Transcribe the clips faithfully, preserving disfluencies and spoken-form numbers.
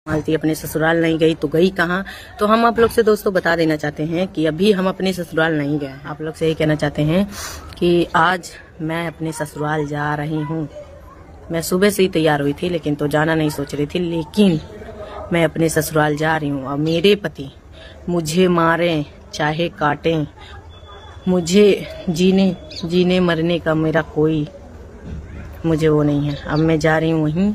मालती अपने ससुराल नहीं गई तो गई कहाँ। तो हम आप लोग से दोस्तों बता देना चाहते हैं कि अभी हम अपने ससुराल नहीं गए। आप लोग से यही कहना चाहते हैं कि आज मैं अपने ससुराल जा रही हूँ। मैं सुबह से ही तैयार हुई थी लेकिन तो जाना नहीं सोच रही थी, लेकिन मैं अपने ससुराल जा रही हूँ। और मेरे पति मुझे मारें चाहे काटें, मुझे जीने जीने मरने का मेरा कोई मुझे वो नहीं है। अब मैं जा रही हूँ वहीं,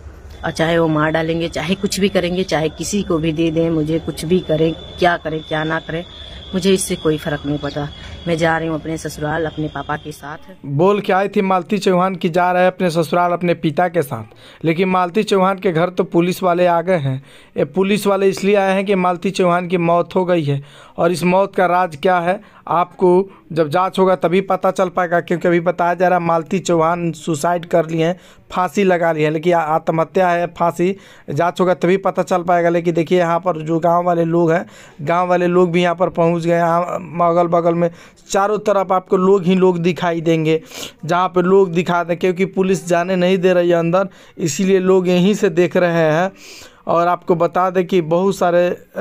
और चाहे वो मार डालेंगे, चाहे कुछ भी करेंगे, चाहे किसी को भी दे दें, मुझे कुछ भी करें, क्या करें क्या ना करें, मुझे इससे कोई फर्क नहीं पड़ता। मैं जा रही हूँ अपने ससुराल अपने पापा के साथ। बोल के आई थी मालती चौहान की जा रहे हैं अपने ससुराल अपने पिता के साथ, लेकिन मालती चौहान के घर तो पुलिस वाले आ गए हैं। ये पुलिस वाले इसलिए आए हैं कि मालती चौहान की मौत हो गई है, और इस मौत का राज क्या है आपको जब जांच होगा तभी पता चल पाएगा। क्योंकि अभी बताया जा रहा है मालती चौहान सुसाइड कर लिए हैं, फांसी लगा ली है, लेकिन आत्महत्या है, फांसी जांच होगा तभी पता चल पाएगा। लेकिन देखिए यहाँ पर जो गांव वाले लोग हैं, गांव वाले लोग भी यहाँ पर पहुँच गए। यहाँ अगल बगल में चारों तरफ आपको लोग ही लोग दिखाई देंगे, जहाँ पर लोग दिखा दें, क्योंकि पुलिस जाने नहीं दे रही है अंदर, इसीलिए लोग यहीं से देख रहे हैं। और आपको बता दें कि बहुत सारे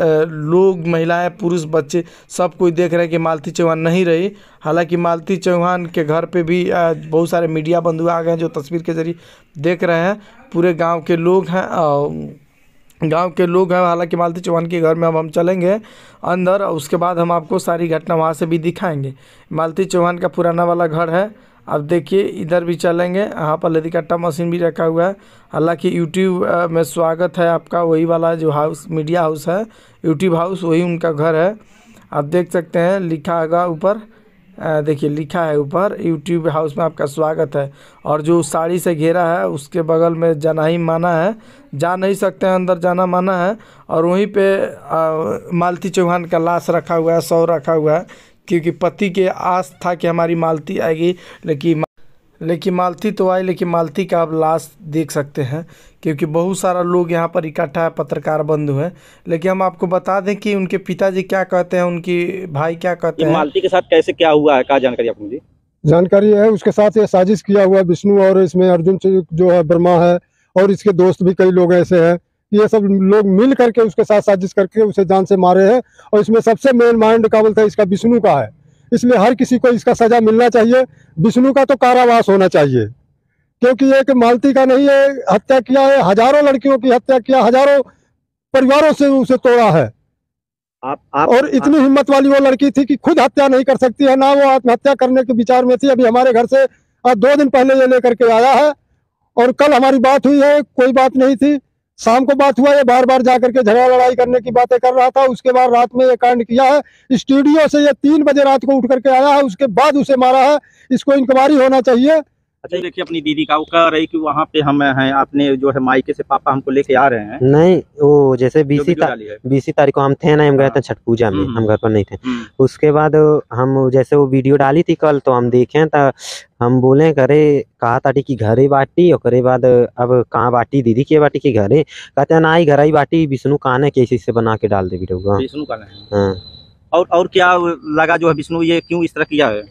लोग, महिलाएं, पुरुष, बच्चे सब कोई देख रहे हैं कि मालती चौहान नहीं रही। हालांकि मालती चौहान के घर पे भी बहुत सारे मीडिया बंधु आ गए हैं जो तस्वीर के जरिए देख रहे हैं। पूरे गांव के लोग हैं और गांव के लोग हैं। हालांकि मालती चौहान के घर में अब हम चलेंगे अंदर, और उसके बाद हम आपको सारी घटना वहाँ से भी दिखाएंगे। मालती चौहान का पुराना वाला घर है। अब देखिए इधर भी चलेंगे, यहाँ पर लदी कट्टा मशीन भी रखा हुआ है। हालांकि यूट्यूब में स्वागत है आपका, वही वाला जो हाउस मीडिया हाउस है, यूट्यूब हाउस, वही उनका घर है। आप देख सकते हैं लिखा होगा ऊपर, देखिए लिखा है ऊपर, यूट्यूब हाउस में आपका स्वागत है। और जो साड़ी से घेरा है उसके बगल में जाना ही माना है, जा नहीं सकते हैं अंदर, जाना माना है। और वहीं पे आ, मालती चौहान का लाश रखा हुआ है, शव रखा हुआ है, क्योंकि पति के आस था कि हमारी मालती आएगी, लेकिन लेकिन मालती तो आई, लेकिन मालती का आप लाश देख सकते हैं क्योंकि बहुत सारा लोग यहाँ पर इकट्ठा है, पत्रकार बंधु हैं। लेकिन हम आपको बता दें कि उनके पिताजी क्या कहते हैं, उनकी भाई क्या कहते हैं। मालती के साथ कैसे क्या हुआ है, क्या जानकारी आपको मुझे? जानकारी है उसके साथ ये साजिश किया हुआ है विष्णु, और इसमें अर्जुन जो है वर्मा है, और इसके दोस्त भी कई लोग ऐसे हैं। ये सब लोग मिल करके उसके साथ साजिश करके उसे जान से मारे हैं। और इसमें सबसे मेन माइंड का बोलता है इसका विष्णु का है, इसलिए हर किसी को इसका सजा मिलना चाहिए। विष्णु का तो कारावास होना चाहिए, क्योंकि एक मालती का नहीं है हत्या किया है, हजारों लड़कियों की हत्या किया, हजारों परिवारों से उसे तोड़ा है। आप, आप, और इतनी हिम्मत वाली वो लड़की थी कि खुद हत्या नहीं कर सकती है, ना वो आत्महत्या करने के विचार में थी। अभी हमारे घर से दो दिन पहले ये लेकर के आया है, और कल हमारी बात हुई है, कोई बात नहीं थी। शाम को बात हुआ, ये बार बार जाकर के झगड़ा लड़ाई करने की बातें कर रहा था। उसके बाद रात में ये कांड किया है। स्टूडियो से ये तीन बजे रात को उठ करके आया है, उसके बाद उसे मारा है। इसको इंक्वायरी होना चाहिए। अच्छा देखिए, अपनी दीदी का वो कह रही कि वहाँ पे हम हैं, आपने जो है मायके से पापा हमको लेके आ रहे हैं। नहीं, वो जैसे बीसी बीसी तारीख को हम थे ना, हम गए थे छठ पूजा में, हम घर पर नहीं थे। उसके बाद हम जैसे वो वीडियो डाली थी कल, तो हम देखे तो हम बोले करे कहा ताटी की घरे बाटी, और करे बाद अब कहाँ बाटी, दीदी की बाटी की घरे, कहते हैं ना आई घर ही बाटी, विष्णु कान है कैसे से बना के डाल दे वीडियो। विष्णु कान है। और और क्या लगा जो है विष्णु ये क्यों इस तरह किया है,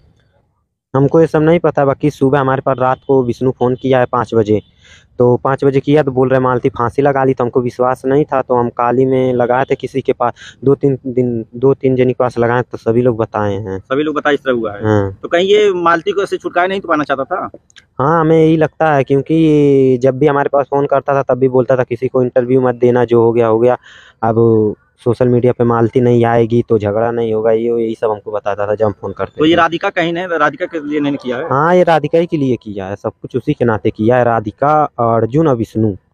हमको ये सब नहीं पता। बाकी सुबह हमारे पास रात को विष्णु फ़ोन किया है पाँच बजे, तो पाँच बजे किया तो बोल रहे मालती फांसी लगा ली। तो हमको विश्वास नहीं था, तो हम काली में लगाए थे किसी के पास, दो तीन दिन दो तीन जन के पास लगाए, तो सभी लोग बताए हैं, सभी लोग बताए इस तरह हुआ है। हाँ। तो कहीं ये मालती को ऐसे छुटकारा नहीं तो पाना चाहता था? हाँ, हमें यही लगता है, क्योंकि जब भी हमारे पास फ़ोन करता था तब भी बोलता था किसी को इंटरव्यू मत देना, जो हो गया हो गया, अब सोशल मीडिया पे मालती नहीं आएगी तो झगड़ा नहीं होगा, ये यही सब हमको बताता था जब हम फोन करते। तो ये राधिका कहीं नहीं, राधिका के लिए नहीं किया है? हाँ, ये राधिका ही के लिए किया है, सब कुछ उसी के नाते किया है, राधिका, अर्जुन और विष्णु।